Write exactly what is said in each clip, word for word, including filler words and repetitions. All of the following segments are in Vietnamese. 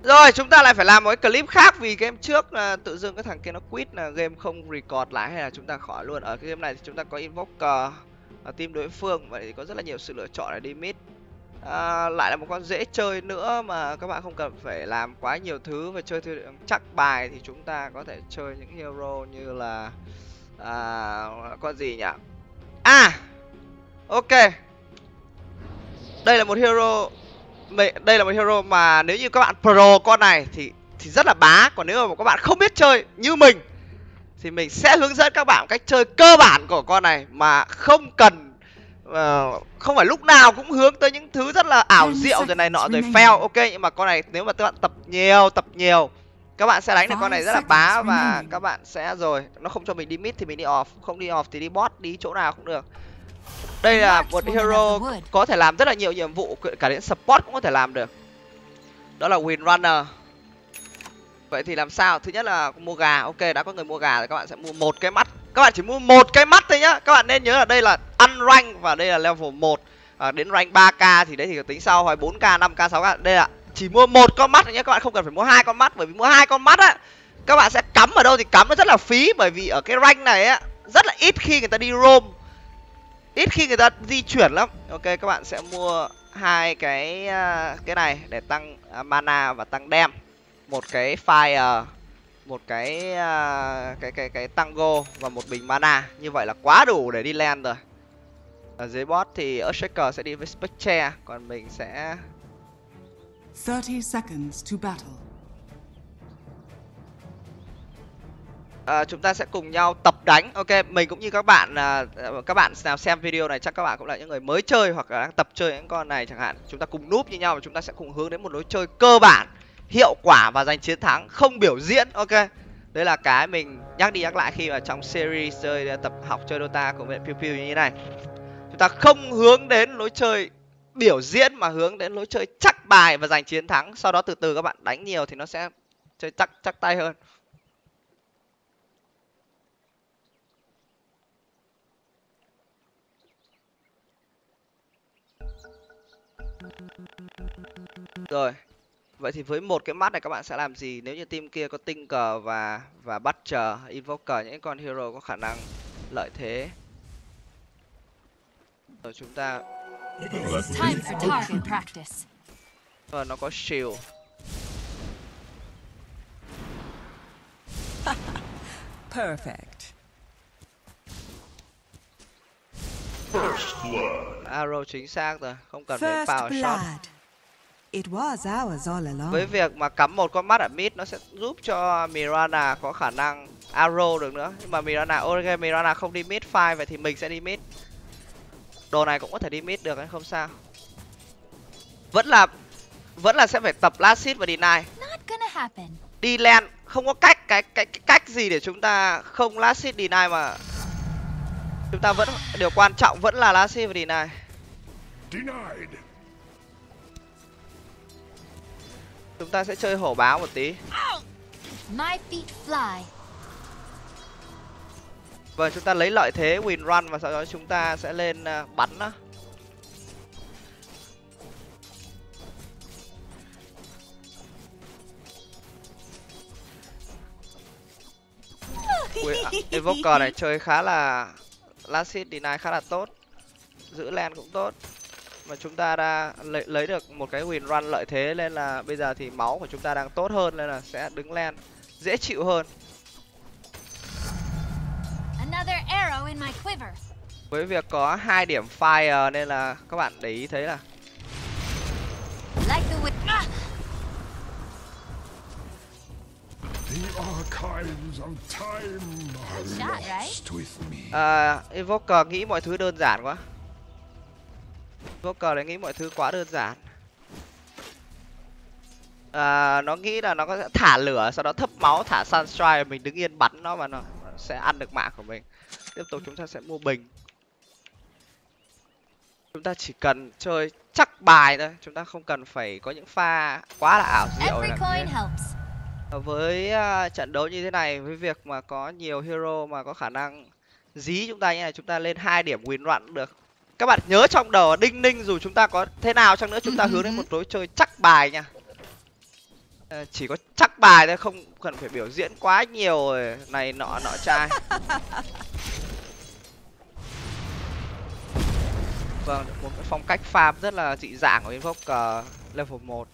Rồi chúng ta lại phải làm một cái clip khác vì game trước là tự dưng cái thằng kia nó quit là game không record lại, hay là chúng ta khỏi luôn. Ở cái game này thì chúng ta có Invoker ở team đối phương, vậy thì có rất là nhiều sự lựa chọn để đi mid. À, lại là một con dễ chơi nữa mà các bạn không cần phải làm quá nhiều thứ và chơi theo chắc bài, thì chúng ta có thể chơi những hero như là à, con gì nhỉ? À, ok. Đây là một hero đây là một hero mà nếu như các bạn pro con này thì thì rất là bá, còn nếu mà các bạn không biết chơi như mình thì mình sẽ hướng dẫn các bạn cách chơi cơ bản của con này mà không cần uh, không phải lúc nào cũng hướng tới những thứ rất là ảo diệu rồi này nọ rồi fail. Ok, nhưng mà con này nếu mà các bạn tập nhiều tập nhiều các bạn sẽ đánh được con này rất là bá, và các bạn sẽ rồi nó không cho mình đi mid thì mình đi off, không đi off thì đi bot, đi chỗ nào cũng được. Đây là một hero có thể làm rất là nhiều nhiệm vụ, cả đến support cũng có thể làm được. Đó là Windrunner. Vậy thì làm sao? Thứ nhất là mua gà. Ok, đã có người mua gà thì các bạn sẽ mua một cái mắt. Các bạn chỉ mua một cái mắt thôi nhá. Các bạn nên nhớ là đây là unrank và đây là level một. À, đến rank ba k thì đấy thì tính sau, hoặc bốn k, năm k, sáu k. Đây là chỉ mua một con mắt thôi nhá. Các bạn không cần phải mua hai con mắt, bởi vì mua hai con mắt á các bạn sẽ cắm ở đâu thì cắm, nó rất là phí, bởi vì ở cái rank này á rất là ít khi người ta đi roam, ít khi người ta di chuyển lắm. Ok, các bạn sẽ mua hai cái cái này để tăng mana và tăng đam, một cái fire, một cái cái cái cái tango và một bình mana. Như vậy là quá đủ để đi land rồi. Ở dưới bot thì Earthshaker sẽ đi với Spectre, còn mình sẽ thirty seconds to battle. À, chúng ta sẽ cùng nhau tập đánh. Ok, mình cũng như các bạn, à, các bạn nào xem video này chắc các bạn cũng là những người mới chơi hoặc là đang tập chơi những con này chẳng hạn. Chúng ta cùng núp như nhau và chúng ta sẽ cùng hướng đến một lối chơi cơ bản, hiệu quả và giành chiến thắng, không biểu diễn. Ok, đấy là cái mình nhắc đi nhắc lại khi mà trong series chơi tập học chơi Dota của viện Pew Pew như thế này. Chúng ta không hướng đến lối chơi biểu diễn mà hướng đến lối chơi chắc bài và giành chiến thắng. Sau đó từ từ các bạn đánh nhiều thì nó sẽ chơi chắc chắc tay hơn. Rồi, vậy thì với một cái mắt này các bạn sẽ làm gì nếu như team kia có Tinker và và Butcher, Invoker, những con hero có khả năng lợi thế. Rồi chúng ta và nó có shield. Perfect. First blood. Arrow chính xác rồi, không cần phải power shot. It was ours all along. Với việc mà cắm một con mắt ở mid nó sẽ giúp cho Mirana có khả năng arrow được nữa. Nhưng mà Mirana, ok, Mirana không đi mid five, vậy thì mình sẽ đi mid. Đồ này cũng có thể đi mid được, không sao. Vẫn là vẫn là sẽ phải tập last hit và deny. Đi land không có cách cái, cái cái cách gì để chúng ta không last hit deny, mà chúng ta vẫn điều quan trọng vẫn là last hit và deny. Denied. Chúng ta sẽ chơi hổ báo một tí. My feet fly. Vâng, chúng ta lấy lợi thế win run và sau đó chúng ta sẽ lên uh, bắn đó. Invoker này chơi khá là last hit deny khá là tốt, giữ land cũng tốt, mà chúng ta đã lấy, lấy được một cái win run lợi thế, nên là bây giờ thì máu của chúng ta đang tốt hơn, nên là sẽ đứng land dễ chịu hơn. Với việc có hai điểm fire nên là các bạn để ý thấy là à, Invoker nghĩ mọi thứ đơn giản quá. Invoker đấy nghĩ mọi thứ quá đơn giản. À, nó nghĩ là nó có thể thả lửa, sau đó thấp máu, thả Sunstrike, mình đứng yên bắn nó và nó sẽ ăn được mạng của mình. Tiếp tục chúng ta sẽ mua bình. Chúng ta chỉ cần chơi chắc bài thôi, chúng ta không cần phải có những pha quá là ảo diệu. Với uh, trận đấu như thế này, với việc mà có nhiều hero mà có khả năng dí chúng ta như này, chúng ta lên hai điểm win run được. Các bạn nhớ trong đầu đinh ninh, dù chúng ta có thế nào chăng nữa chúng ta hướng đến một lối chơi chắc bài nha. Ờ, chỉ có chắc bài thôi, không cần phải biểu diễn quá nhiều rồi. Này nọ nọ trai. Vâng, một cái phong cách farm rất là dị dạng của Invoker level một.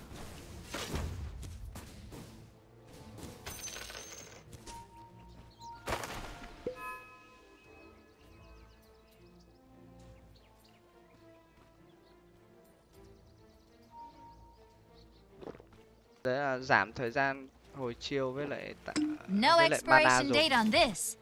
Đấy là giảm thời gian hồi chiêu với lại tạ, No với lại mana expiration dùng. date on this.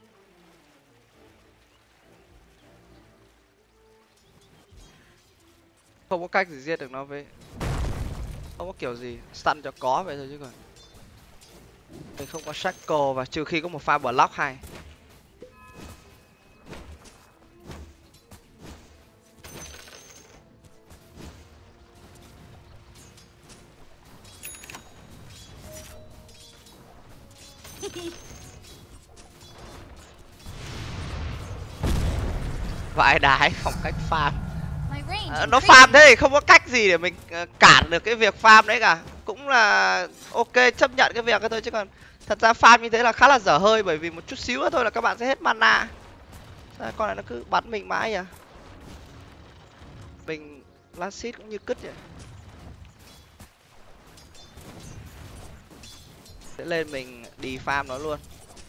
Không có cách gì giết được nó với, không có kiểu gì stun cho có vậy thôi chứ còn mình không có shackle, và trừ khi có một pha block hay. Vãi đái phong cách farm. My range À, nó farm increasing. thế thì không có cách gì để mình uh, cản được cái việc farm đấy cả. Cũng là ok, chấp nhận cái việc đó thôi, chứ còn thật ra farm như thế là khá là dở hơi, bởi vì một chút xíu nữa thôi là các bạn sẽ hết mana. Sao con này nó cứ bắn mình mãi nhỉ? Mình Lancet cũng như cứt vậy. Sẽ lên mình đi farm nó luôn.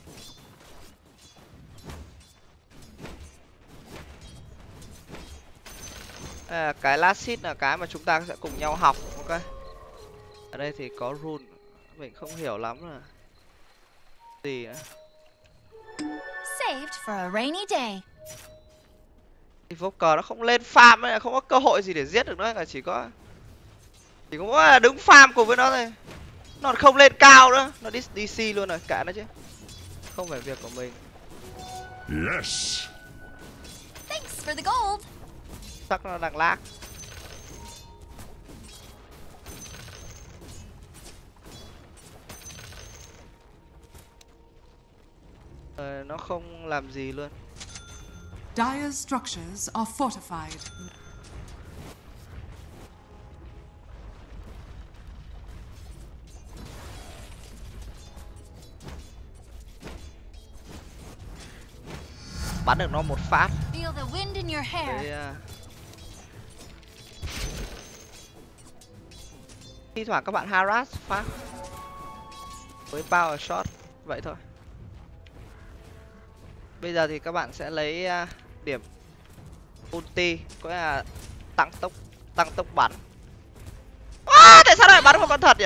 À, cái Lancet là cái mà chúng ta sẽ cùng nhau học, ok. Ở đây thì có rune, mình không hiểu lắm là gì nữa. Saved for a rainy day. Invoker nó không lên farm ấy, không có cơ hội gì để giết được nó cả, chỉ có chỉ có là đứng farm cùng với nó thôi. Nó còn không lên cao nữa, nó đi đê xê luôn rồi, cả nó chứ. Không phải việc của mình. Yes. Thanks for the gold. Chắc nó đang lag. Ờ, nó không làm gì luôn. Dire's structures are fortified. Bắn được nó một phát. Feel the wind in your hair. Đấy, uh... thi thoảng các bạn harass phát với power shot vậy thôi. Bây giờ thì các bạn sẽ lấy uh, điểm ulti, có nghĩa là tăng tốc tăng tốc bắn. À, tại sao lại bắn một con thật nhỉ?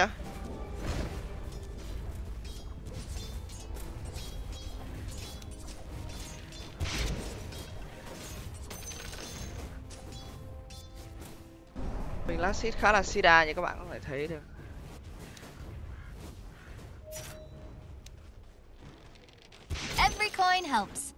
Mình Lancet khá là sida như các bạn có thể thấy được. Every coin helps.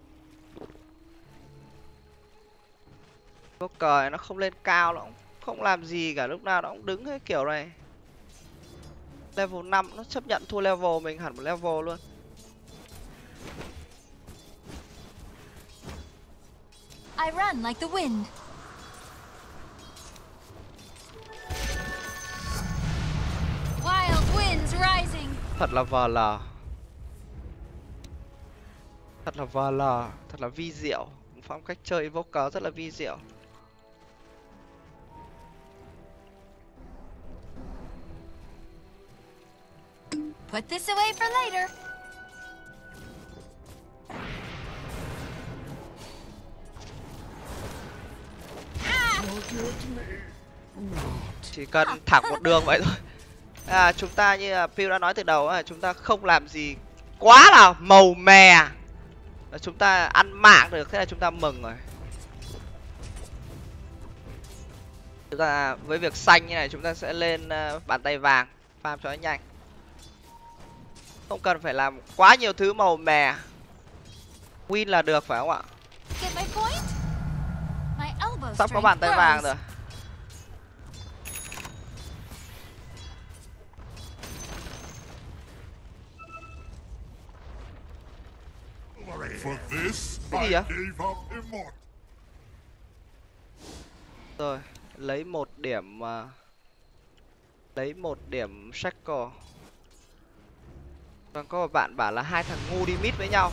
Vô cờ nó không lên cao, nó cũng không làm gì cả, lúc nào nó cũng đứng cái kiểu này. Level năm nó chấp nhận thua level mình hẳn một level luôn. I run like the wind. Wild winds rising. Thật là vờ lờ. Thật là vờ lờ, thật là vi diệu. Phong cách chơi Invoker rất là vi diệu. Put this away for later. Chỉ cần thẳng một đường vậy thôi. À, chúng ta như là Pew đã nói từ đầu là chúng ta không làm gì quá là màu mè, là chúng ta ăn mạng được, thế là chúng ta mừng rồi. Chúng ta với việc xanh như này chúng ta sẽ lên uh, bàn tay vàng, farm cho nó nhanh. Không cần phải làm quá nhiều thứ màu mè. Win là được phải không ạ? Get my point? My elbow Sắp có strength bàn tay vàng grows. rồi. For this, Cái I gì vậy? gave up immortal. Rồi, lấy một điểm uh, lấy một điểm shackle. Còn có một bạn bảo là hai thằng ngu đi mid với nhau.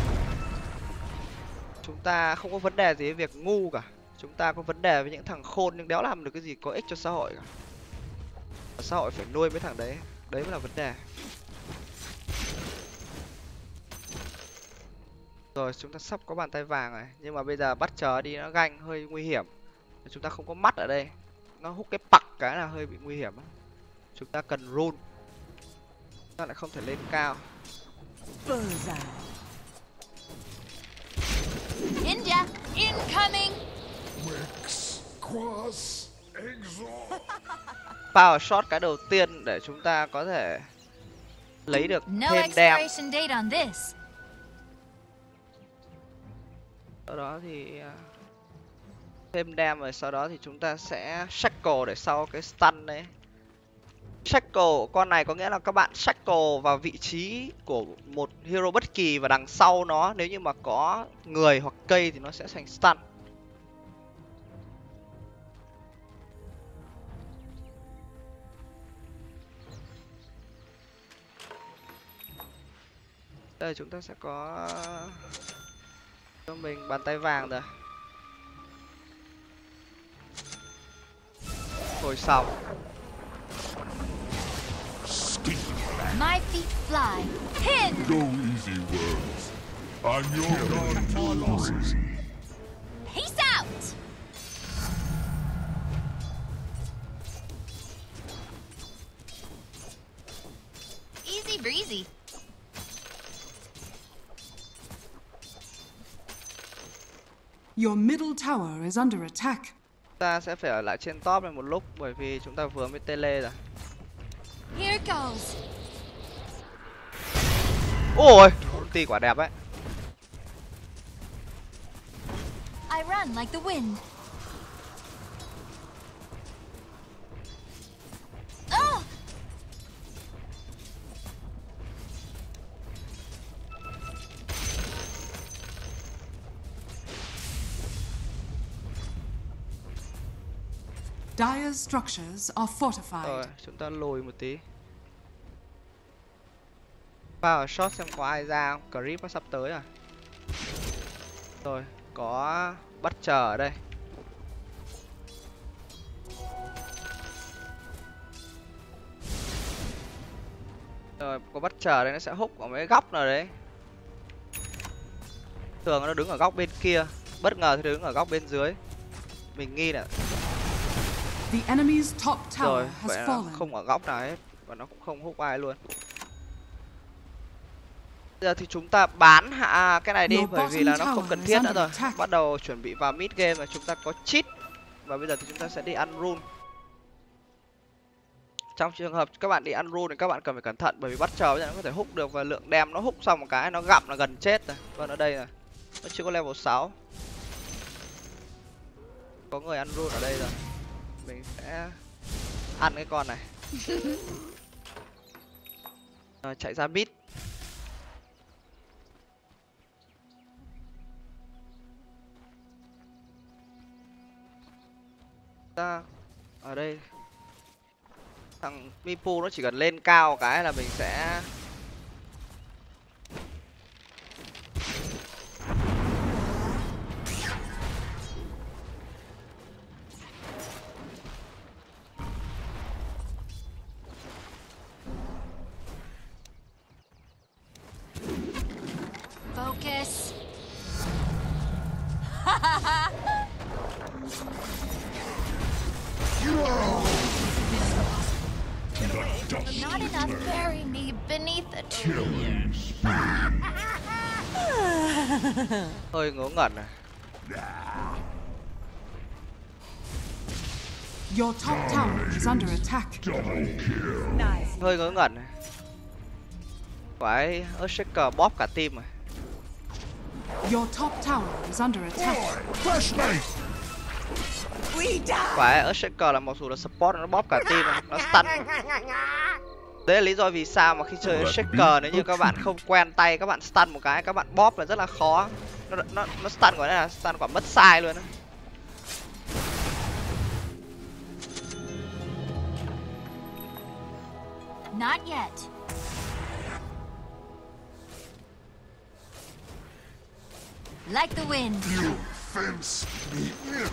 Chúng ta không có vấn đề gì với việc ngu cả. Chúng ta có vấn đề với những thằng khôn nhưng đéo làm được cái gì có ích cho xã hội cả. Xã hội phải nuôi mấy thằng đấy. Đấy mới là vấn đề. Rồi chúng ta sắp có bàn tay vàng này. Nhưng mà bây giờ bắt chờ đi nó ganh hơi nguy hiểm. Chúng ta không có mắt ở đây. Nó hút cái pặc cái là hơi bị nguy hiểm. Chúng ta cần rune. Chúng ta lại không thể lên cao. India, incoming! Rex, Quas, Exalt. Power shot cái đầu tiên để chúng ta có thể lấy được No thêm đam. expiration date on this. Sau đó thì uh, thêm đam rồi sau đó thì chúng ta sẽ shackle để sau cái stun đấy. Shackle con này có nghĩa là các bạn shackle vào vị trí của một hero bất kỳ và đằng sau nó nếu như mà có người hoặc cây thì nó sẽ thành stun. Đây chúng ta sẽ có cho mình bàn tay vàng rồi. Rồi xong. My feet fly. Pin! Go easy, words. I'm your god for losses. Peace out! Easy breezy. Your middle tower is under attack. Ta sẽ phải ở lại trên top này một lúc bởi vì chúng ta vừa mới tele rồi. Here goes. Ôi, ulti quả đẹp ấy. I run like the wind. Oh! Dire's structures are fortified. Rồi, chúng ta lùi một tí. Power shot xem có ai ra không? Creep nó sắp tới rồi. Rồi, có bắt chờ ở đây. Rồi, có bắt chờ đây nó sẽ húc ở mấy góc nào đấy. Thường nó đứng ở góc bên kia, bất ngờ thì đứng ở góc bên dưới. Mình nghi là The enemy's top tower rồi, has vậy là fallen. không ở góc nào hết và nó cũng không húc ai luôn. Bây giờ thì chúng ta bán hạ cái này đi bởi vì là nó không cần thiết nữa rồi. Bắt đầu chuẩn bị vào mid game và chúng ta có cheat. Và bây giờ thì chúng ta sẽ đi ăn rune. Trong trường hợp các bạn đi ăn rune thì các bạn cần phải cẩn thận bởi vì bắt chờ bây giờ nó có thể húc được và lượng đem nó húc xong một cái nó gặm là gần chết rồi. Còn ở đây là nó chưa có level sáu. Có người ăn rune ở đây rồi. Mình sẽ ăn cái con này. Rồi, chạy ra mid. Ta ở đây thằng Mipu nó chỉ cần lên cao cái là mình sẽ Focus. Not enough. Bury me beneath the tree. hơi ngớ ngẩn này. Your top tower is under attack. Hơi ngớ ngẩn này. Phải Earthshaker bóp cả team rồi. Your top tower is under attack. Flashlight. Phải Earthshaker là mặc dù là support nó bóp cả team rồi. Nó stun. Đấy là lý do vì sao mà khi chơi Earthshaker nếu như các bạn không quen tay các bạn stun một cái các bạn bóp là rất là khó. Nó nó nó stun gọi là stun quả mất sai luôn á. Not yet. Like the wind. You fence me in.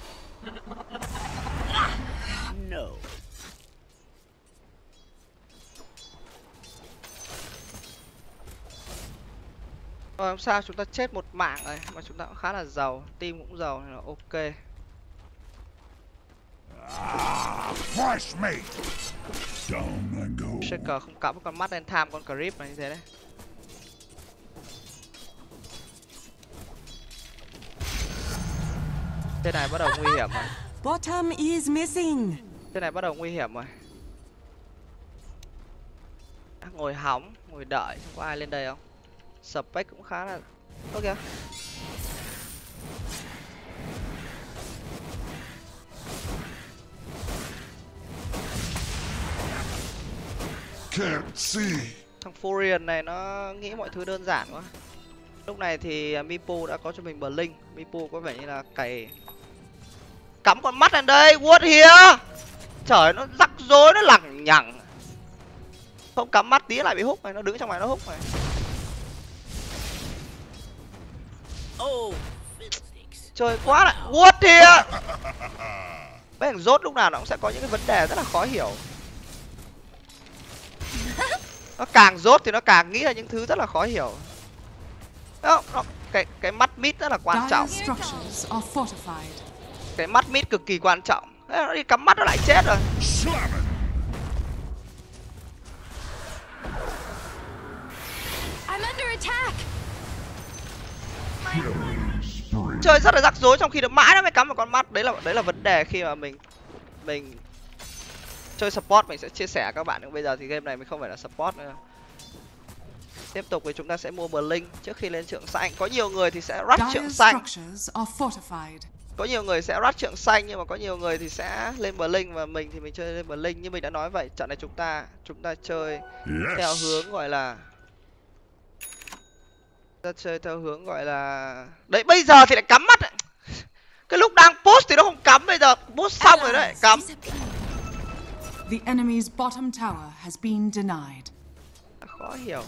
No. Rồi, không sao, chúng ta chết một mạng rồi mà chúng ta cũng khá là giàu, team cũng giàu nên là ok. Ah, fresh meat. Down I go. Shaker không cắm con mắt lên tham con creep này như thế đấy. Thế này bắt đầu nguy hiểm rồi. Bottom is missing. Thế này bắt đầu nguy hiểm rồi. Ngồi hóng, ngồi đợi, không có ai lên đây không? Spec cũng khá là... Ok. Can't see. Thằng Furion này nó nghĩ mọi thứ đơn giản quá. Lúc này thì Mipu đã có cho mình Blink. Mipu có vẻ như là cày... Cắm con mắt lên đây, what here? Trời, nó rắc rối, nó lằng nhằng. Không cắm mắt tí lại bị hút này, nó đứng trong này nó hút này. Oh, fiddlesticks. Trời quá lại, what here? Mấy thằng rốt lúc nào nó cũng sẽ có những cái vấn đề rất là khó hiểu. Nó càng rốt thì nó càng nghĩ ra những thứ rất là khó hiểu. Đó, nó, cái cái mắt mít rất là quan trọng. Dire structures are fortified. Cái mắt mít cực kỳ quan trọng. Thế nó đi cắm mắt nó lại chết rồi. Slamming. I'm under attack. Killing spree. Chơi rất là rắc rối trong khi được mãi nó mới cắm vào con mắt. Đấy là đấy là vấn đề khi mà mình mình chơi support. Mình sẽ chia sẻ với các bạn. Nhưng bây giờ thì game này mình không phải là support nữa. Tiếp tục thì chúng ta sẽ mua Blink trước khi lên trượng xanh. Có nhiều người thì sẽ rush Dire trượng xanh. structures are fortified. Có nhiều người sẽ rush trượng xanh nhưng mà có nhiều người thì sẽ lên Blink, và mình thì mình chơi lên Blink. Như mình đã nói vậy, trận này chúng ta chúng ta chơi theo Yes. hướng gọi là ta chơi theo hướng gọi là đấy, bây giờ thì lại cắm mắt ấy. Cái lúc đang post thì nó không cắm, bây giờ post xong rồi đấy cắm. The enemy's bottom tower has been denied. Khó hiểu.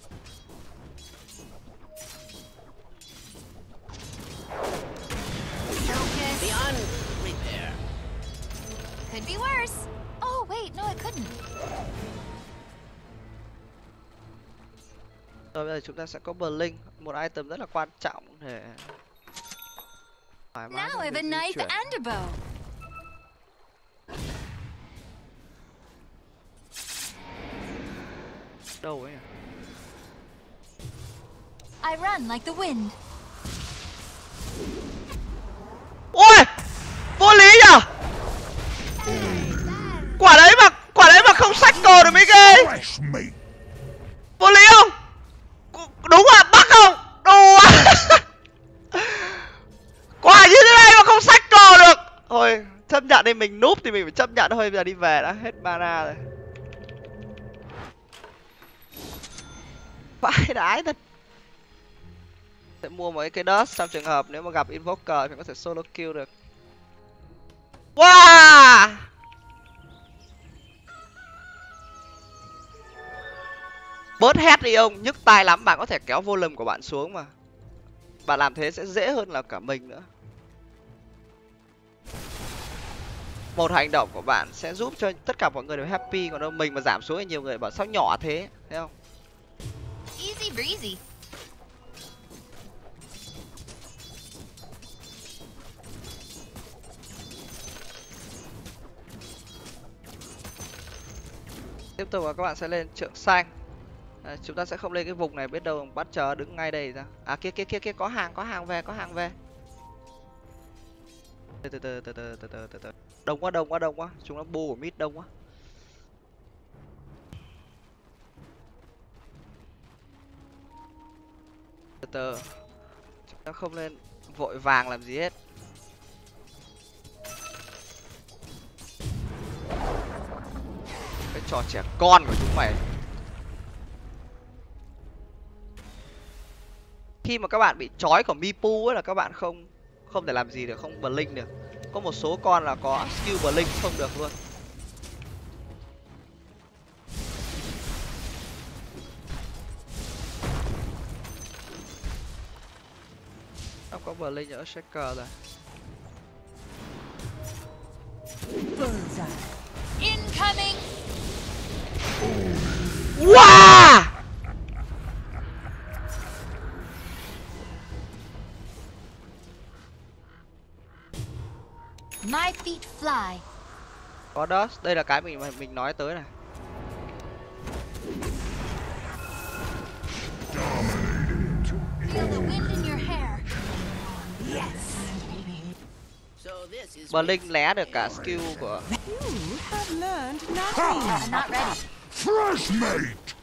Focus. Beyond repair. Could be worse. Oh, wait, no, it couldn't. Rồi bây giờ chúng ta sẽ có Blink, một item rất là quan trọng để thoải mái Now trong I have việc a di knife chuyển. and a bow. Đâu ấy nhỉ? I run like the wind. Ôi! Vô lý nhở? Quả đấy mà, quả đấy mà không sách cờ được mấy ghê. Fresh meat. Vô lý không? Đúng à, bắt không? Đồ à. Quả như thế này mà không sách cờ được. Thôi, chấp nhận đi, mình núp thì mình phải chấp nhận thôi. Bây giờ đi về đã, hết mana rồi. Vãi đái thật. Sẽ mua mấy cái dust trong trường hợp nếu mà gặp invoker thì có thể solo kill được. Wow! Bớt hét đi ông, nhức tai lắm. Bạn có thể kéo volume của bạn xuống mà. Bạn làm thế sẽ dễ hơn là cả mình nữa. Một hành động của bạn sẽ giúp cho tất cả mọi người đều happy. Còn đâu mình mà giảm xuống thì nhiều người bảo sao nhỏ thế, thấy không? Easy breezy. Tiếp tục là các bạn sẽ lên trượng xanh. À, chúng ta sẽ không lên cái vùng này, biết đâu bắt chờ đứng ngay đây ra. À kia kia kia kia có hàng, có hàng về, có hàng về. Từ từ từ từ từ từ từ từ từ. Đông quá, đông quá, đông quá. Chúng nó bù của mid đông quá. Từ từ. Chúng ta không lên vội vàng làm gì hết. Cái trò trẻ con của chúng mày. Khi mà các bạn bị trói của Mipu ấy là các bạn không không thể làm gì được, không blink được. Có một số con là có skill blink không được luôn. có Blink ở Shaker rồi. Bullseye. Incoming! Wow! My feet fly. Có đó, đây là cái mình mình nói tới này. Feel the wind in your hair. So this is Blink né được cả skill của You have learned nothing. I'm not ready. Fresh mate!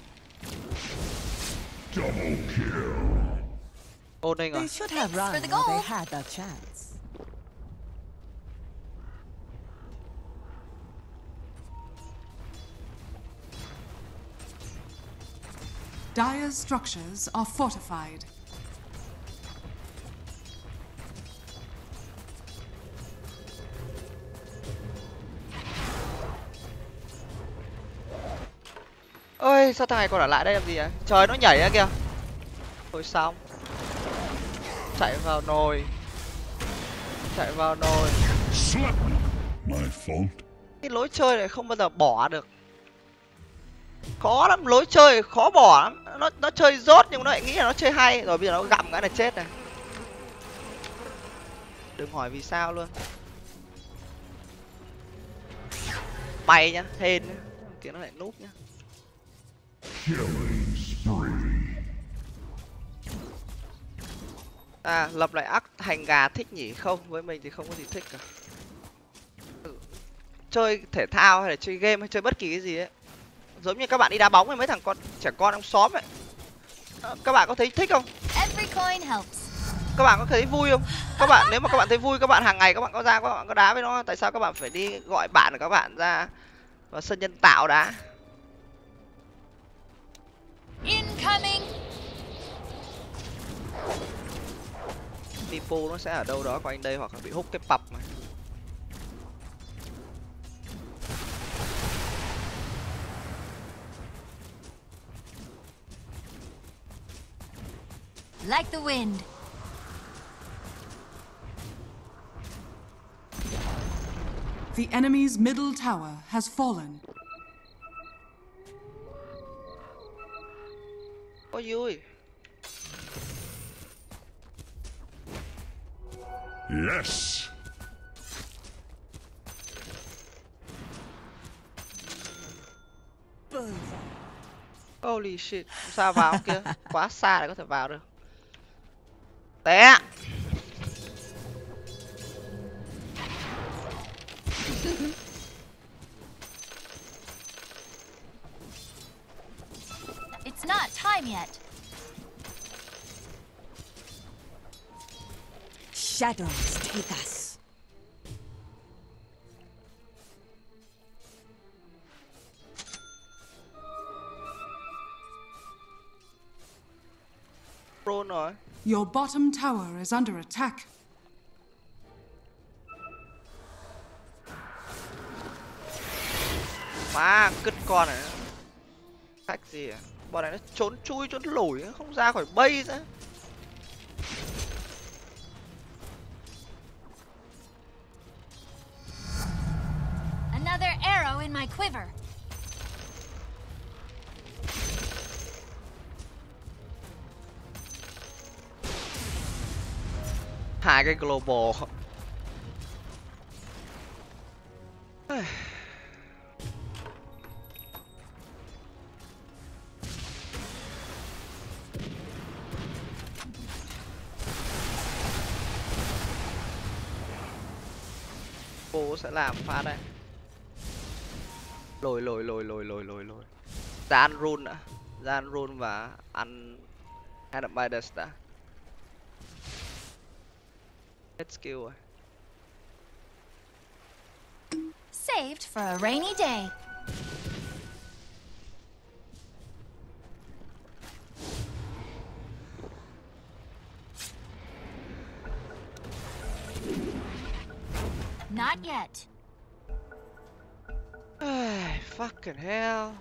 Double kill. Oning rồi. They should have Thanks for run the while they gold. had the chance. Dire's structures are fortified. Ơi, sao thằng này còn ở lại đây làm gì vậy? Trời, nó nhảy ra kìa. Thôi xong. Chạy vào nồi. Chạy vào nồi. Slap! My fault. Cái lối chơi này không bao giờ bỏ được. Khó lắm, lối chơi khó bỏ lắm. Nó nó chơi rốt nhưng nó lại nghĩ là nó chơi hay, rồi bây giờ nó gặm cái này chết này. Đừng hỏi vì sao luôn. Mày nhá, hên nhá. Kia nó lại núp nhá. Killing spree. À, lập lại ác thành gà thích nhỉ? Không, với mình thì không có gì thích cả. Ừ. Chơi thể thao hay là chơi game hay chơi bất kỳ cái gì ấy, giống như các bạn đi đá bóng với mấy thằng con trẻ con trong xóm ấy, các bạn có thấy thích không? Every coin helps. Các bạn có thấy vui không? Các bạn nếu mà các bạn thấy vui, các bạn hàng ngày các bạn có ra các bạn có đá với nó, tại sao các bạn phải đi gọi bạn của các bạn ra vào sân nhân tạo đá? Incoming! Pipo nó sẽ ở đâu đó quanh đây hoặc là bị hút cái pập này. Like the wind. The enemy's middle tower has fallen. Ôi vui. Yes! Bullseye. Holy shit, sao vào kia? Quá xa để có thể vào được. Té. It's not time yet. Shadows take us. Pro rồi. Your bottom tower is under attack. Má, cứt con này. Cách gì à? Bọn này nó trốn chui trốn lủi, nó không ra khỏi base ra. Another arrow in my quiver. Hai cái global. Cô sẽ làm pha đây. Lồi lồi lồi lồi lồi lồi lồi. Ra ăn rune đã. Ra ăn rune và ăn Adam Midas đã. Hết skill rồi. Saved for a rainy day. Not yet. Fucking hell.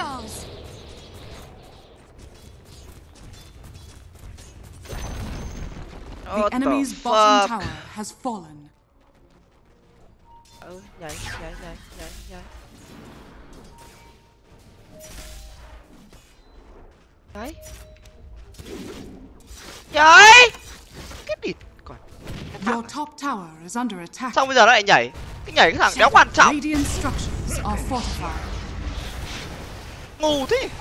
goes. The What the enemy's fuck? bottom tower has fallen. Ừ, nhảy nhảy nhảy nhảy nhảy đấy nhảy cái địt còn Your top tower is under attack. xong bây giờ nó lại nhảy cái nhảy cái thằng đéo quan trọng. Radiant structures are fortified. Ngu thế,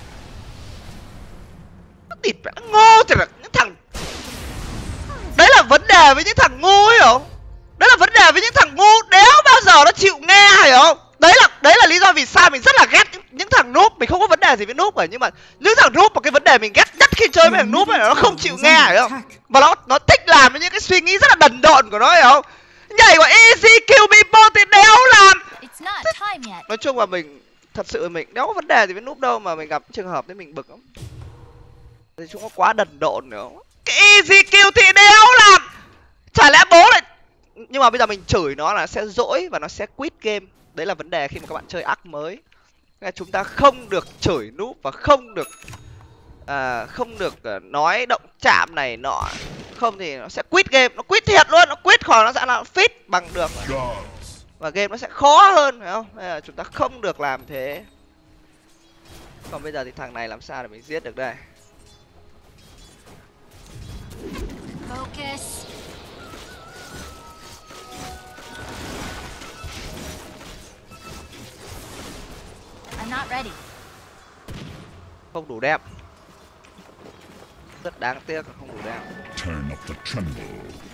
nó địt mẹ, nó ngô thì là những thằng đấy là vấn đề với những thằng ngu ấy, hiểu không? Đấy là vấn đề với những thằng ngu, đéo bao giờ nó chịu nghe, hiểu không? Đấy là đấy là lý do vì sao mình rất là ghét những, những thằng noob. Mình không có vấn đề gì với noob cả, nhưng mà những thằng noob, một cái vấn đề mình ghét nhất khi chơi với thằng noob này là nó không chịu nghe, hiểu không? Và nó nó thích làm những cái suy nghĩ rất là đần độn của nó, hiểu không? Nhảy của easy kill people thì đéo làm. It's not time yet. Nói chung là mình thật sự mình đéo có vấn đề gì với noob đâu, mà mình gặp trường hợp đấy mình bực lắm. Thì chúng nó quá đần độn, hiểu không? Cái easy kill thì đéo làm. Chả lẽ bố lại, nhưng mà bây giờ mình chửi nó là sẽ dỗi và nó sẽ quit game. Đấy là vấn đề khi mà các bạn chơi arc mới. Chúng ta không được chửi noob và không được à, không được uh, nói động chạm này nọ, không thì nó sẽ quit game, nó quit thiệt luôn, nó quit khỏi nó sẽ là fit bằng được và game nó sẽ khó hơn, phải không? Nên là chúng ta không được làm thế. Còn bây giờ thì thằng này làm sao để mình giết được đây? Focus. I'm not ready. Không đủ đẹp, rất đáng tiếc là không đủ đẹp. Turn up the tremble.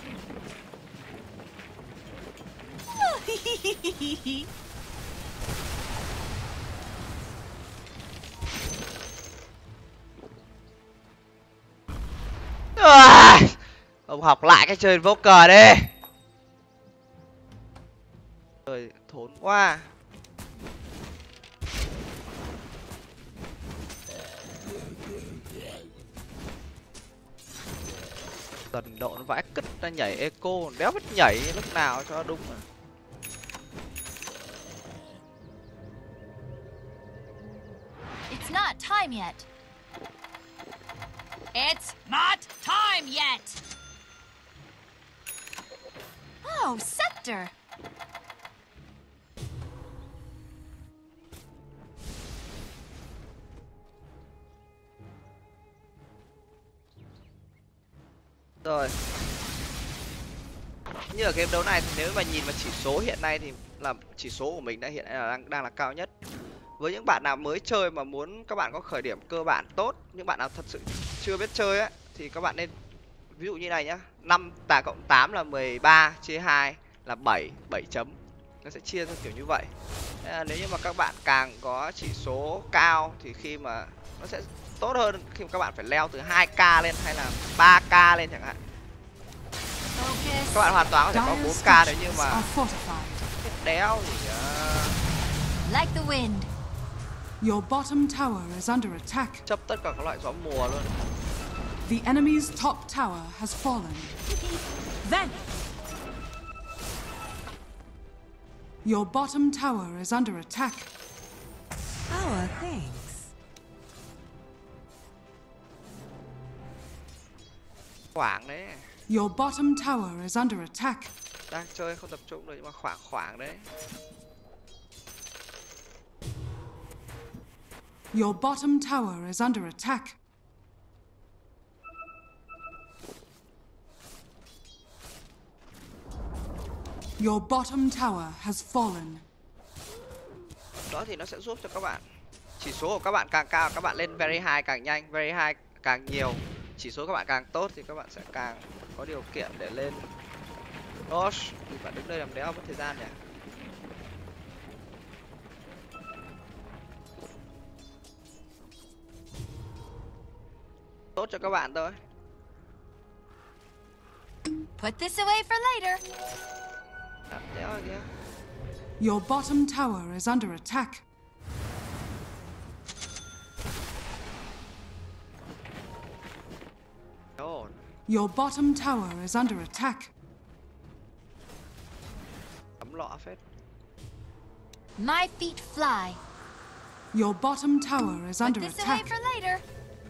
À, ông học lại cái chơi Invoker đi. Trời thốn quá. Tần độ nó vãi cứt ra nhảy eco, đéo biết nhảy lúc nào cho đúng. It's not time yet. It's not time yet. Oh, Scepter. Rồi. Như ở game đấu này thì nếu mà nhìn vào chỉ số hiện nay thì là chỉ số của mình đã hiện nay là đang đang là cao nhất. Với những bạn nào mới chơi mà muốn các bạn có khởi điểm cơ bản tốt, những bạn nào thật sự chưa biết chơi á thì các bạn nên ví dụ như này nhá, năm tà cộng tám là mười ba chia hai là bảy, bảy chấm. Nó sẽ chia ra kiểu như vậy. À, nếu như mà các bạn càng có chỉ số cao thì khi mà nó sẽ tốt hơn khi mà các bạn phải leo từ hai k lên hay là ba k lên chẳng hạn. Focus. Các bạn hoàn toàn có thể có bốn k nếu như mà cái đéo thì uh... Like the wind. Your bottom tower is under attack. chấp tất cả các loại gió mùa luôn. The enemy's top tower has fallen. Then Your bottom tower is under attack. our thanks. Khoảng đấy. Your bottom tower is under attack. Đang chơi không tập trung được nhưng mà khoảng khoảng đấy. Your bottom tower is under attack. Your bottom tower has fallen. Đó thì nó sẽ giúp cho các bạn. Chỉ số của các bạn càng cao, các bạn lên very high càng nhanh, very high càng nhiều. Chỉ số các bạn càng tốt thì các bạn sẽ càng có điều kiện để lên. Gosh, thì bạn đứng đây làm đéo mất thời gian nhỉ. Tốt cho các bạn thôi. Put this away for later. Làm đéo rồi kìa. Your bottom tower is under attack. Ổn. Your bottom tower is under attack. Cắm lọ phết. My feet fly. Your bottom tower is Put under this away attack. for later.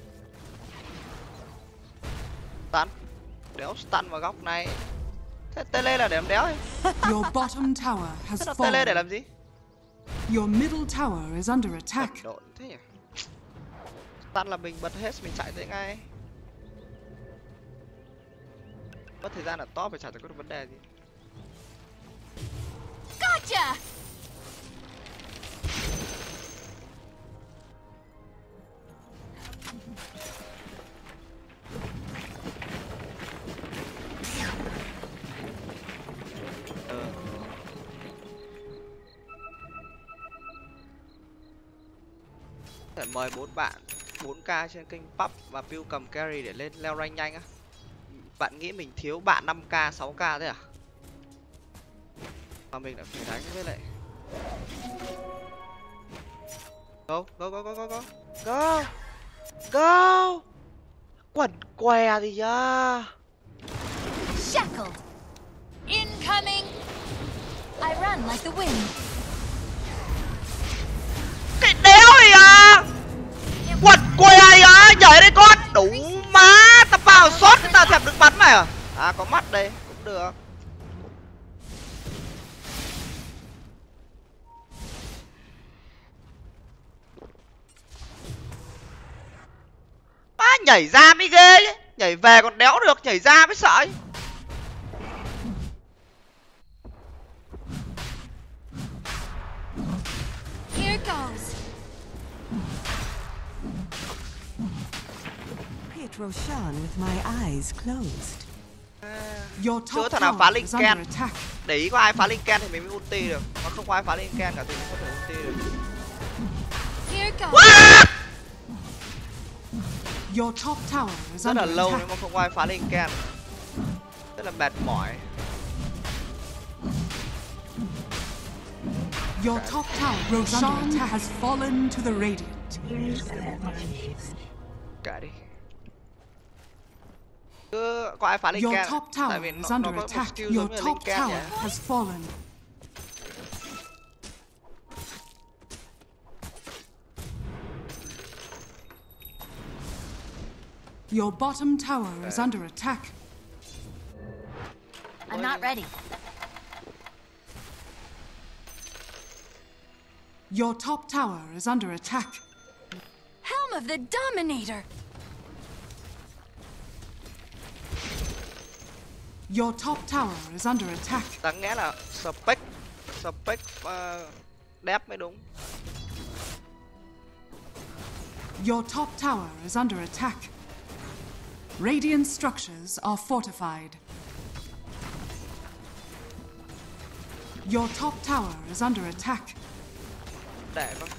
Stun. Đéo stun vào góc này. Thế tele là để làm đéo ấy. Your bottom tower has Thế nó tele để fallen. làm gì? Your middle tower is under attack. Đần độn thế nhỉ. Stun là mình bật hết mình chạy tới ngay. Có thời gian là top phải chả có vấn đề gì. Gotcha! Để mời bốn bạn bốn K trên kênh pub và Pew cầm carry để lên leo rank nhanh á. Bạn nghĩ mình thiếu bạn năm K sáu K thế à? Mà mình đã phải đánh với lại Go go go go go go Go Go Quẩn què gì nhá. Shackled. Incoming. I run like the wind. Cái đéo gì à? Quẩn què gì à? Nhảy đây con. Đủ má. Tao vào shot tao thèm được bắn mày à? À có mắt đây cũng được. Má nhảy ra mới ghê chứ. Nhảy về còn đéo được, nhảy ra mới sợ chứ. Here goes. Create Roshan with my eyes closed. Your Chưa top thằng nào phá tower linh is under ken. attack. Để ý có ai phá linh ken thì mình mới ulti được. Mà không có ai phá linh ken cả thì mình không thể ulti được. Here goes. Wow! Your top tower is Rất là under lâu nếu attack. mà không có ai phá linh ken. Rất là mệt mỏi. Your top tower Roshan has fallen to the Radiant. Cả đi. Cứ có ai phá linh Your ken. top Tại vì tower is nó, nó under có một attack. skill Your giống như là linh top ken tower vậy. has fallen. Your bottom tower is under attack. I'm not ready. Your top tower is under attack. Helm of the Dominator. Your top tower is under attack. Đáng nghĩa là spec spec uh, đép mới đúng. Your top tower is under attack. Radiant structures are fortified. Your top tower is under attack. Để con.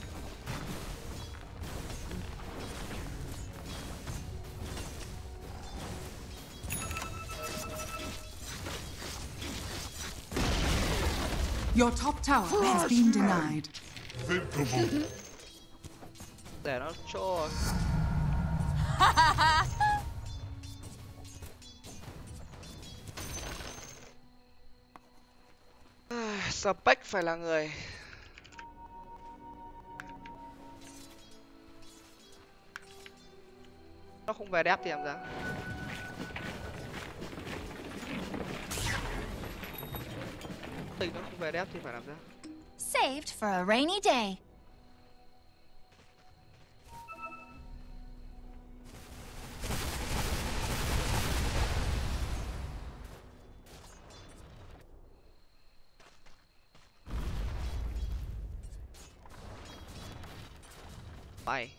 Your top tower has been denied. Thinkable. Để nó cho. Spec phải là người. Nó không về đép thì làm sao? Tình nó không về đép thì phải làm sao? Saved for a rainy day. Bay.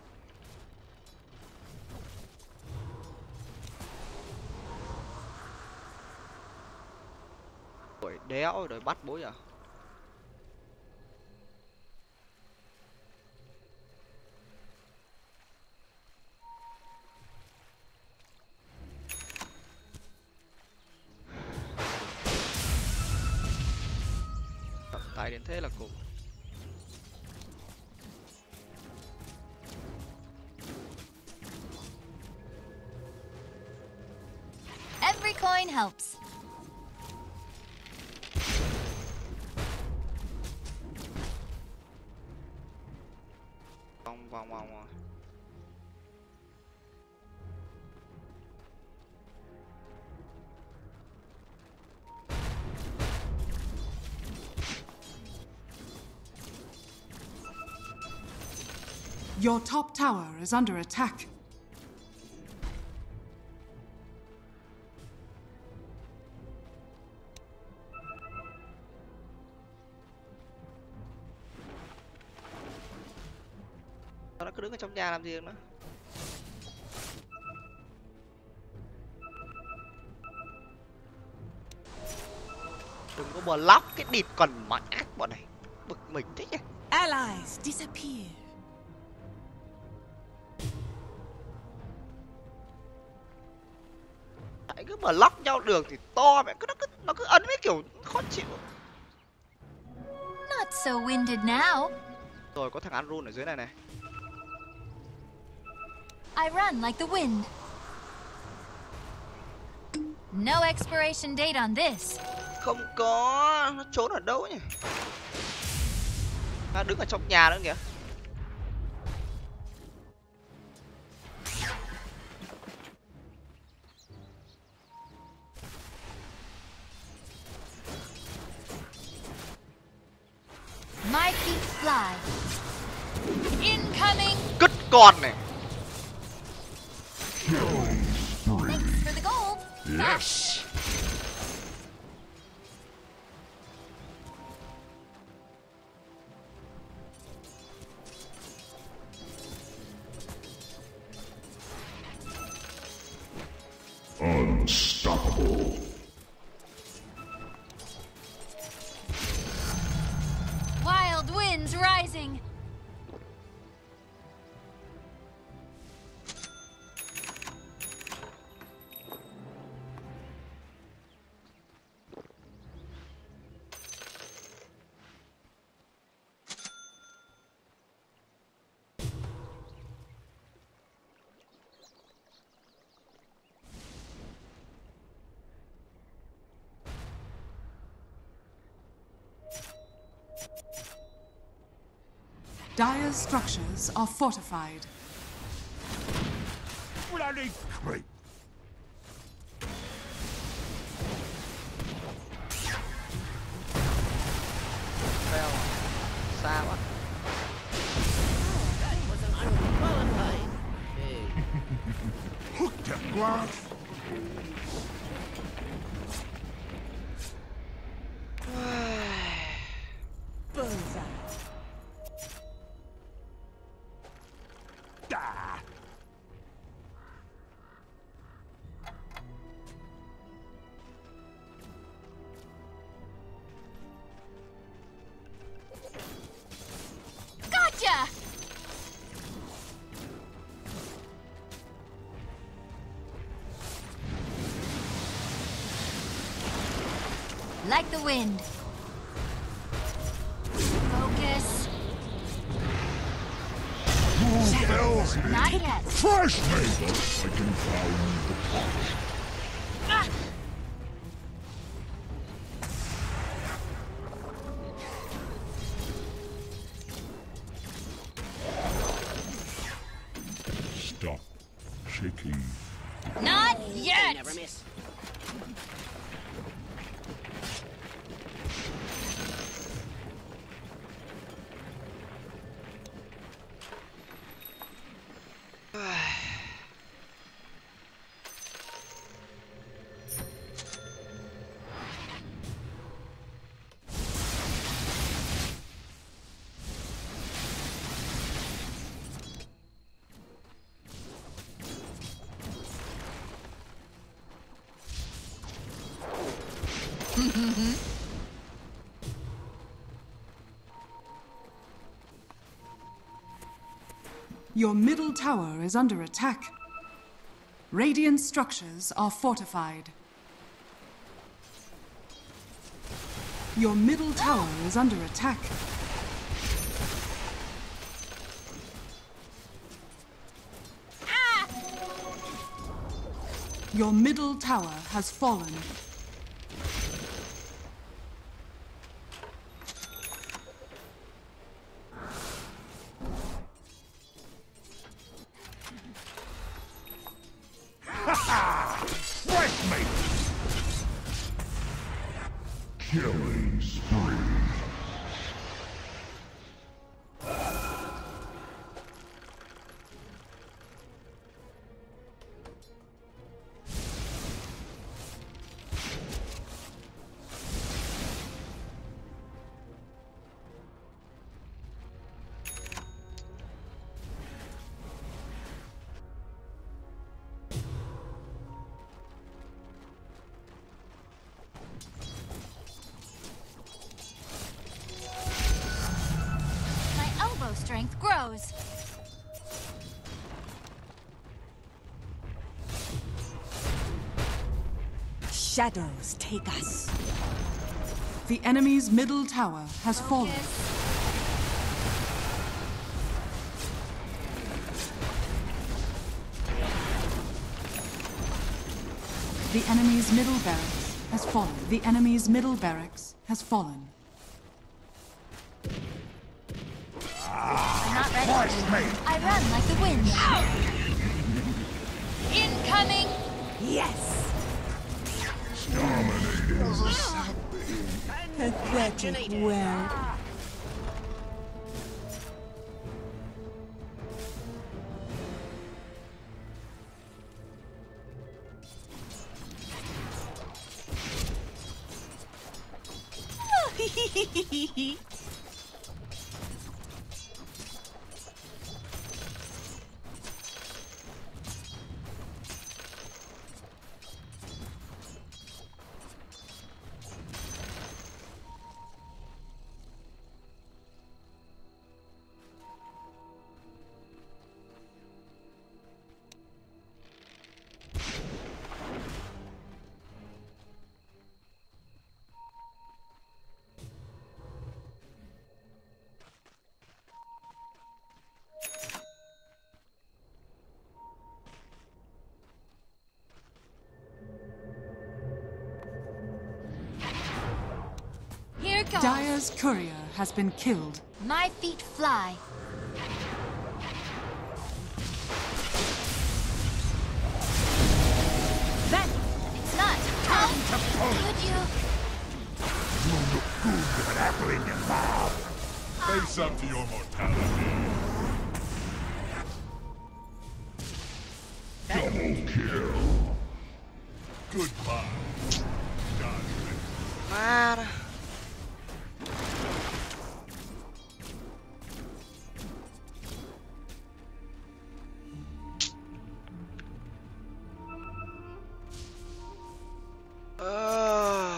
Ôi đéo rồi bắt bố à? Tài đến thế là cùng. Every coin helps. vòng vòng rồi. Your top tower is under attack. Nó cứ đứng ở trong nhà làm gì nữa. Đừng có block cái địt còn mạnh ác bọn này. Bực mình thế nhỉ. Allies disappear. Tại cứ block nhau đường thì to mẹ, cứ nó cứ nó cứ ấn mấy kiểu khó chịu. Not so winded now. Rồi có thằng ăn run ở dưới này này. I run like the wind. No expiration date on this. Không có, nó trốn ở đâu nhỉ? À, đứng ở trong nhà nữa kìa. My feet fly. Incoming. Cứt con này. Thanks for the gold. Yes. Unstoppable. Wild winds rising. Dire's structures are fortified. Bloody creep. Fail. Xa quá. That was unqualified. Hey. Hooked at glass. Bullseye. Da. Gotcha. Like the wind. Focus. Who fells me? Not yet. Fresh made. I can found the pot. Ah! Stop shaking. Not They yet. never miss. Your middle tower is under attack. Radiant structures are fortified. Your middle tower is under attack. Ah! Your middle tower has fallen. Killing spree. My elbow strength grows. Shadows take us. The enemy's middle tower has fallen. The enemy's middle barracks has fallen. The enemy's middle barracks has fallen. I'm not ready. I run like the wind. Incoming! Yes! Pathetic whelp. Here goes. Dire's courier has been killed. My feet fly. That It's not time to pull. Could you? Face up to your mortality. Double kill. Goodbye. Done. Mà Ờ.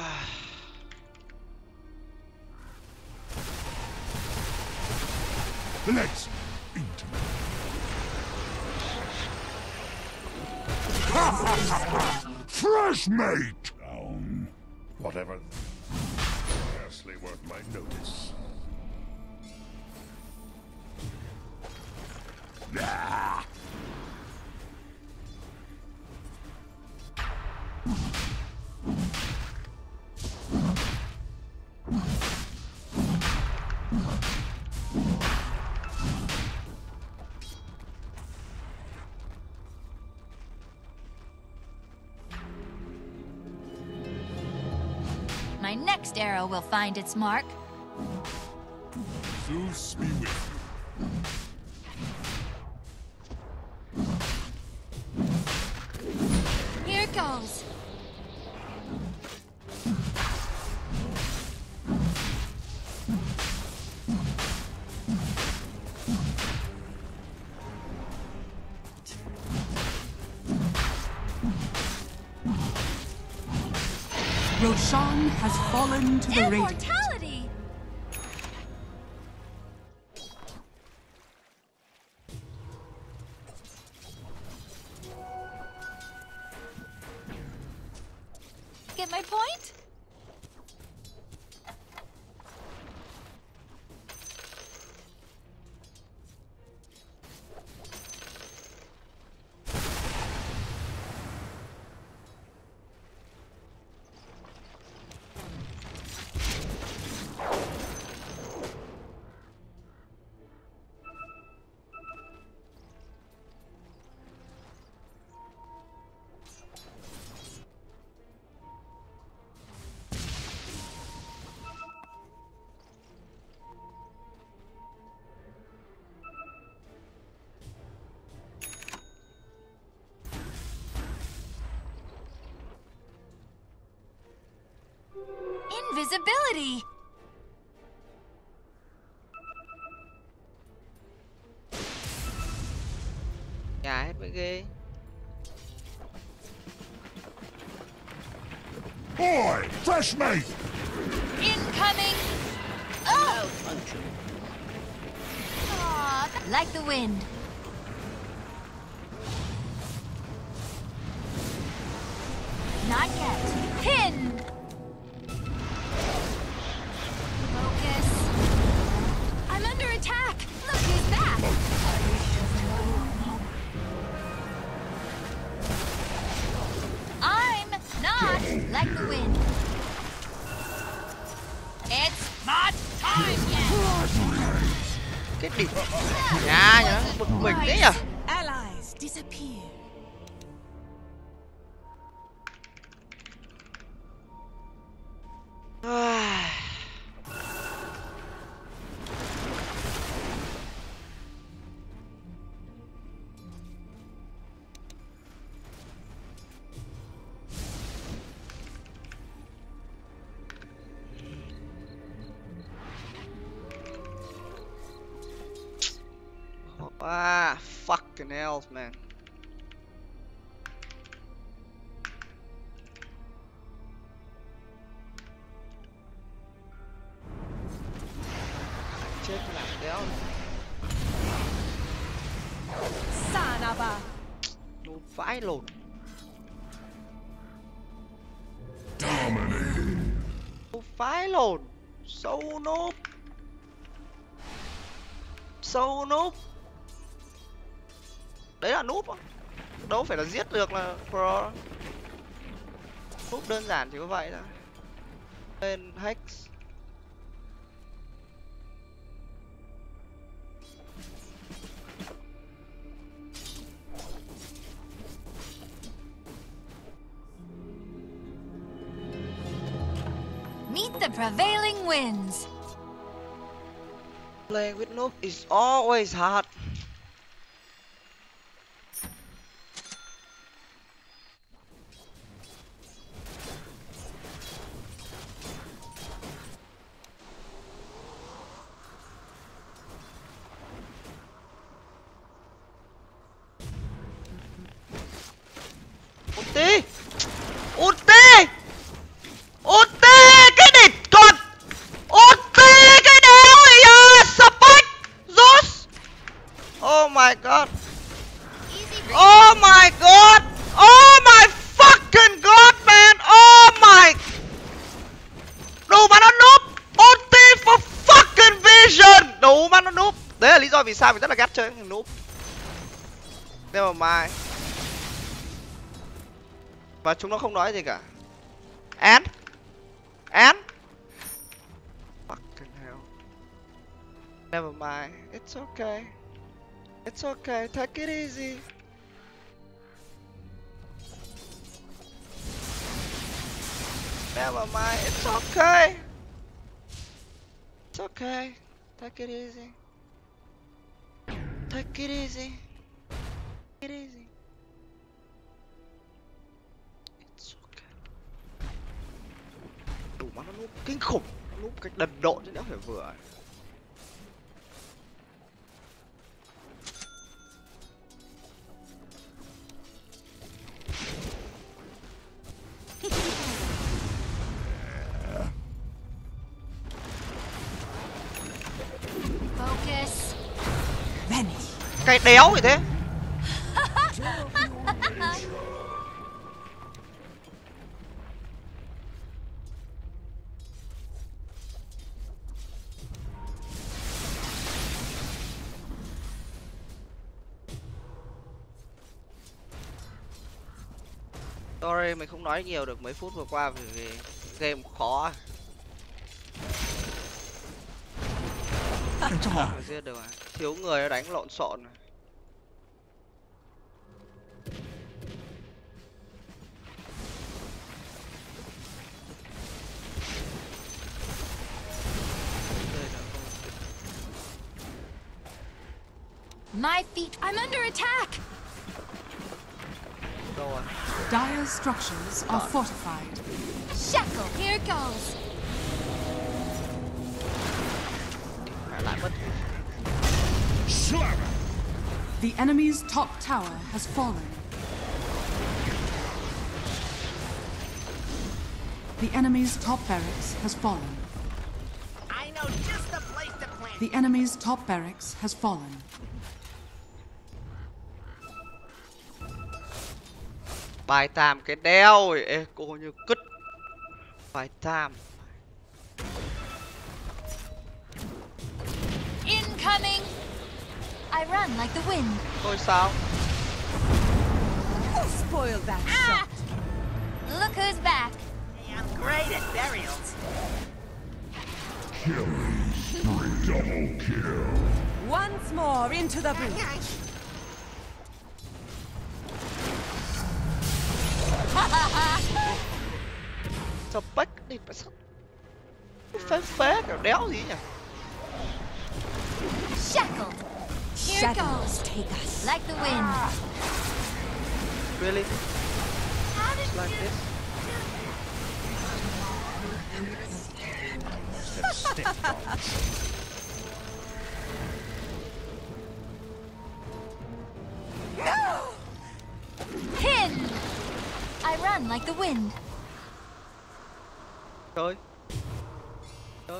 Let's intimate. Fresh mate! Down. Whatever. Scarcely worth my notice. Ah. My next arrow will find its mark. Zeus be with you. Here goes. Roshan has fallen to the Radiant. Immortality! Get my point? invisibility. Nhà hết mới ghê. Boy, fresh mate. Incoming. Oh. Aw, like the wind. Not yet. Pinned. Focus. I'm under attack. Look who's back. I'm not like the wind. It's not time yet. Cái địch. Nhà nhá, bực mình đấy nhỉ. Allies disappear. Ah, fucking hell, man. Chết làm đéo. Sanaba. Nút vãi lồn. Dominating. Nút vãi lồn. Sâu núp. Sâu núp. Đấy là núp á. Đâu phải là giết được là pro. Núp đơn giản chỉ có vậy thôi. Lên hex. Meet the prevailing winds. Playing with noob is always hard. Ulti! Ulti! Ulti! Cái địch con! Ulti! Cái đéo này à! Spike! Zeus! Oh my god! Oh my god! Oh my fucking god, man! Oh my! Đủ mà nó noob! Ulti for fucking vision! Đủ mà nó noob! Đấy là lý do vì sao mình rất là ghét chơi thằng noob. Never mind. Và chúng nó không nói gì cả. And And fucking hell. Never mind. It's okay. It's okay. Take it easy. Never mind. It's okay. It's okay. Take it easy. Take it easy. Take it easy. Đủ mà nó núp kinh khủng, nó núp cái đần độn chứ đéo phải vừa. Focus. Vanish. Cái đéo vậy thế. Sorry, mình không nói nhiều được mấy phút vừa qua vì, vì game khó. Không phải giết được à? Thiếu người nó đánh lộn xộn. My feet. I'm under attack. Đâu rồi? Dire's structures are fortified. Shackle. Here goes. lại mất. Slap! The enemy's top tower has fallen. The enemy's top barracks has fallen. I know just the place to plant. The enemy's top barracks has fallen. Bài tam cái đeo. Ê, cô như cứt. Bài tam. Incoming! I run like the wind. Thôi sao? Who spoiled that Ah! shot? Look who's back. Hey, I'm great at burials. Killing spree. Double kill. Once more into the breach. Sao bách đi mà sao? Phế phế kiểu đéo gì nhỉ? Shackled. Here Shadows goes. take us. Like the wind. Really? How did Like you... this? Pin! I run like the wind. Chơi. Chơi.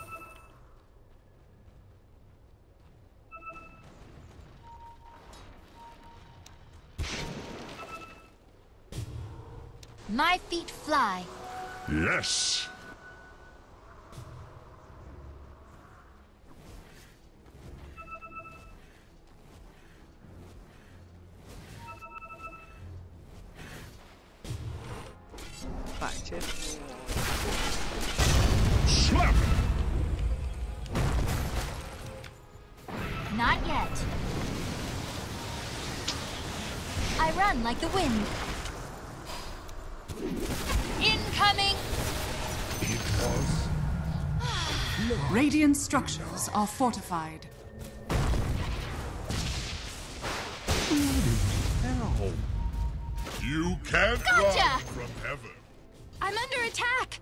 My feet fly. Yes! Phải chết. Slap! Not yet. I run like the wind. Incoming! It was Radiant structures are fortified. hell. You can't Gotcha! run from heaven. I'm under attack!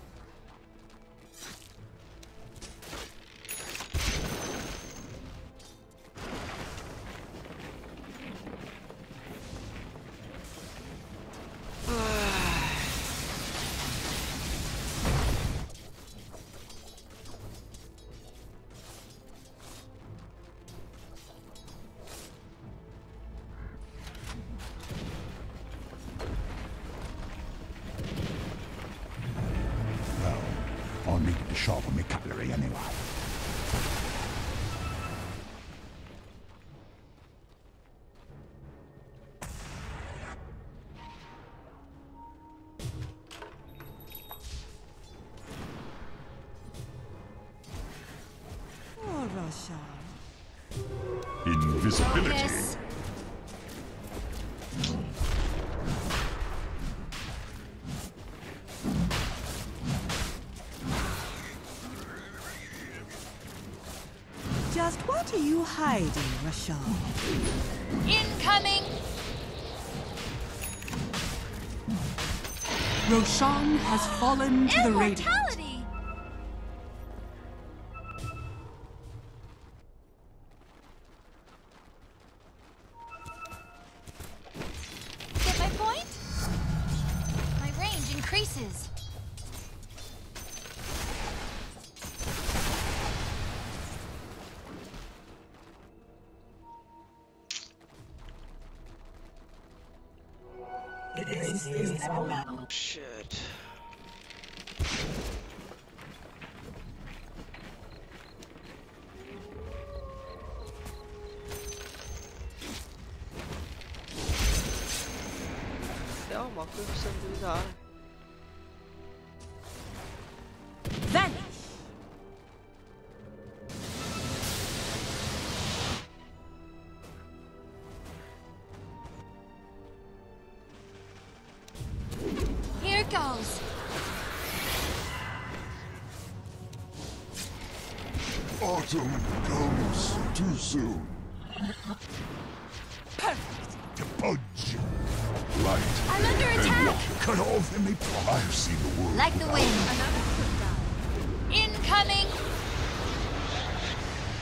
I'll need to sharpen my cutlery anyway. Oh, Roshan. Invisibility. Focus. Just what are you hiding, Roshan? Incoming! Roshan has fallen to the Radiant. Immortality! Get my point? My range increases. Shit. Đéo mà cứ sân bây giờ. Vanish! Here goes. Autumn comes too soon. Perfect! To budge. Light. I'm under and attack. water cut off in me. I've seen the world. Like the wind. Incoming!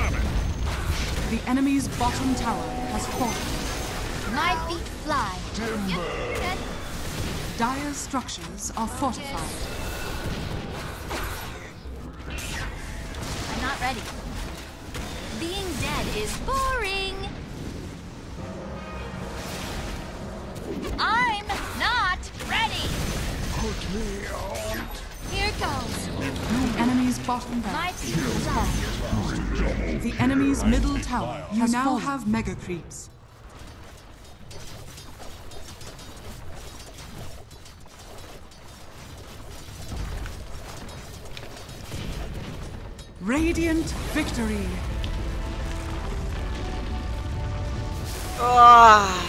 The enemy's bottom tower has fallen. My feet fly. Yep, you're dead. Dire's structures are fortified. I'm not ready. Being dead is boring. I'm not ready. Put me out. Here goes. The enemy's bottom My barracks feet has fly. fallen. The enemy's middle tower you has now fallen. Have mega creeps. Radiant victory. À,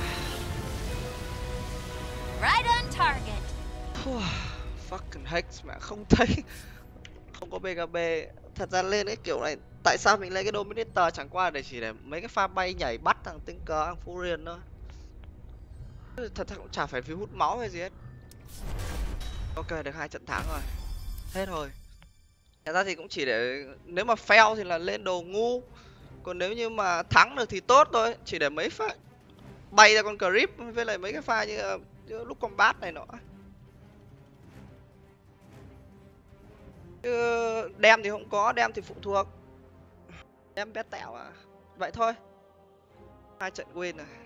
Right on target. fucking hex mà không thấy, không có bê ca bê. Thật ra lên cái kiểu này, tại sao mình lấy cái Dominator chẳng qua để chỉ để mấy cái pha bay nhảy bắt thằng Tinker Amphibian thôi. Thật ra cũng chả phải vì hút máu hay gì hết. Ok, được hai trận thắng rồi, hết rồi. Thật ra thì cũng chỉ để nếu mà fail thì là lên đồ ngu, còn nếu như mà thắng được thì tốt thôi, chỉ để mấy pha bay ra con creep với lại mấy cái pha như, như lúc combat này nọ. Chứ đem thì không có, đem thì phụ thuộc, đem bé tẹo à. Vậy thôi, hai trận win rồi.